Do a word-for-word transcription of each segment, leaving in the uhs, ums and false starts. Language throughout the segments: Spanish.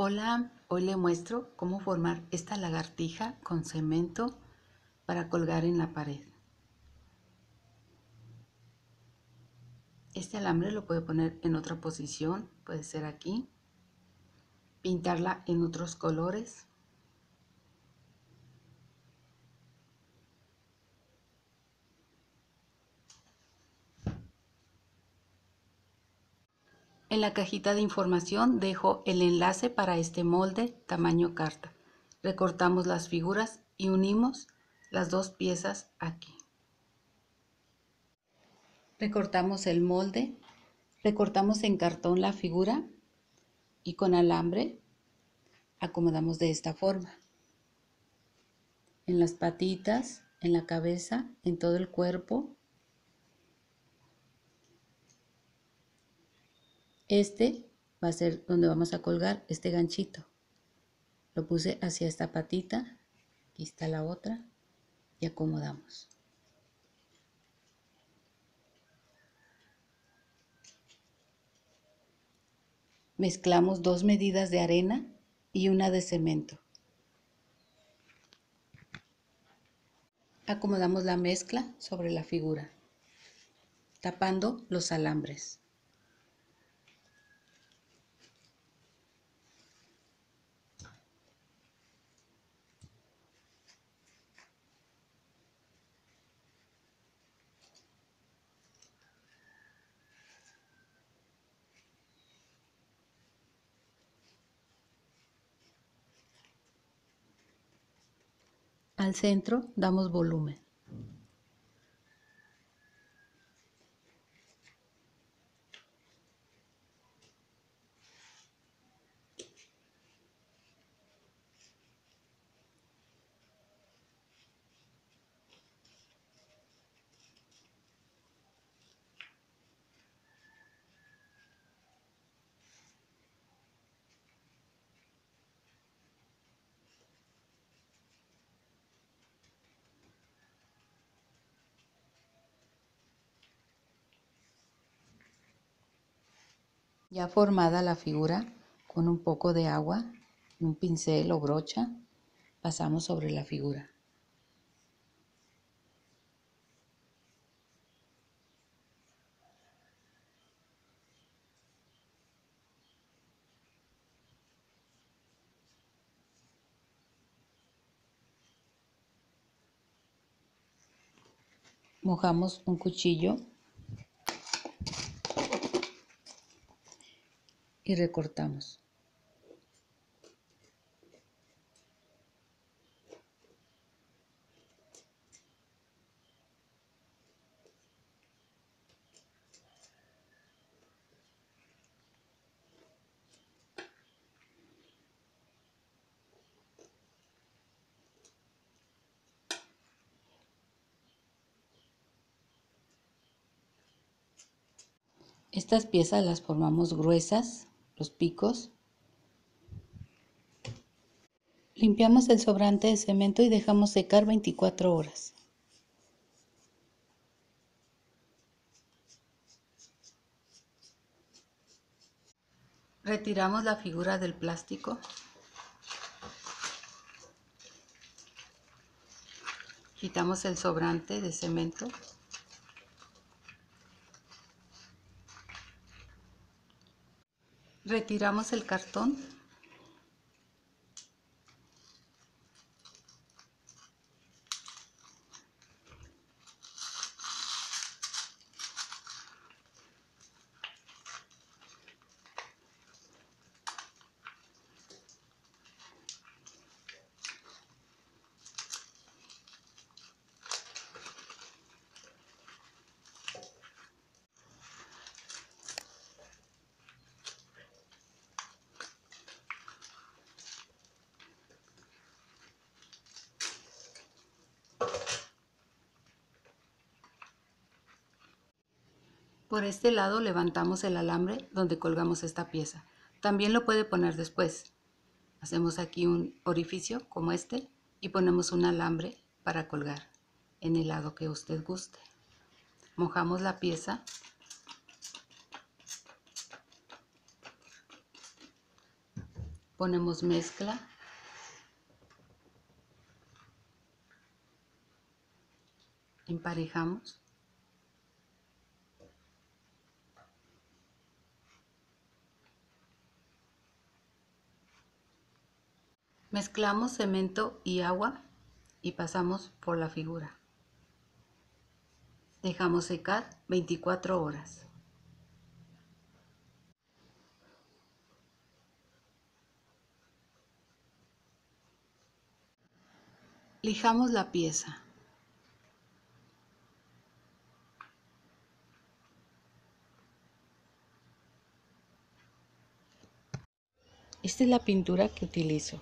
Hola, hoy le muestro cómo formar esta lagartija con cemento para colgar en la pared. Este alambre lo puede poner en otra posición, puede ser aquí, pintarla en otros colores. En la cajita de información dejo el enlace para este molde tamaño carta. Recortamos las figuras y unimos las dos piezas aquí. Recortamos el molde, recortamos en cartón la figura y con alambre acomodamos de esta forma. En las patitas, en la cabeza, en todo el cuerpo. Este va a ser donde vamos a colgar este ganchito. Lo puse hacia esta patita, aquí está la otra y acomodamos. Mezclamos dos medidas de arena y una de cemento. Acomodamos la mezcla sobre la figura, tapando los alambres. Al centro damos volumen. Ya formada la figura, con un poco de agua y un pincel o brocha, pasamos sobre la figura. Mojamos un cuchillo y recortamos. Estas piezas las formamos gruesas, los picos. Limpiamos el sobrante de cemento y dejamos secar veinticuatro horas. Retiramos la figura del plástico. Quitamos el sobrante de cemento. Retiramos el cartón. Por este lado levantamos el alambre donde colgamos esta pieza. También lo puede poner después. Hacemos aquí un orificio como este y ponemos un alambre para colgar en el lado que usted guste. Mojamos la pieza. Ponemos mezcla. Emparejamos. Mezclamos cemento y agua y pasamos por la figura. Dejamos secar veinticuatro horas. Lijamos la pieza. Esta es la pintura que utilizo.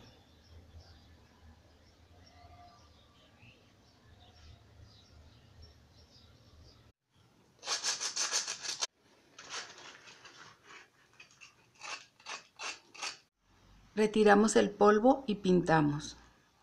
Retiramos el polvo y pintamos.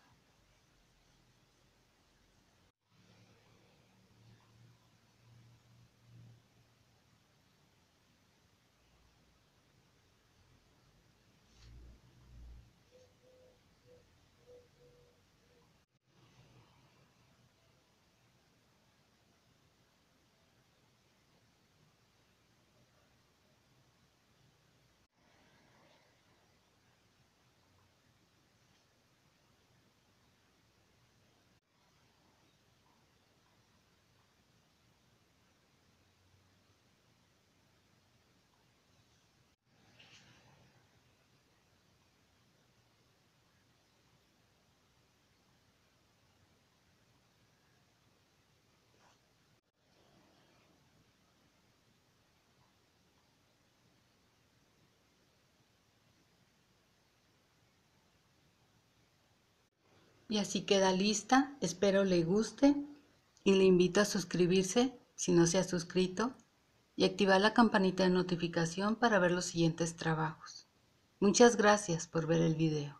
Y así queda lista. Espero le guste y le invito a suscribirse si no se ha suscrito y activar la campanita de notificación para ver los siguientes trabajos. Muchas gracias por ver el video.